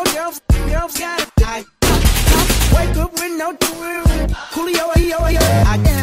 girls got it. Wake up with no Coolio, I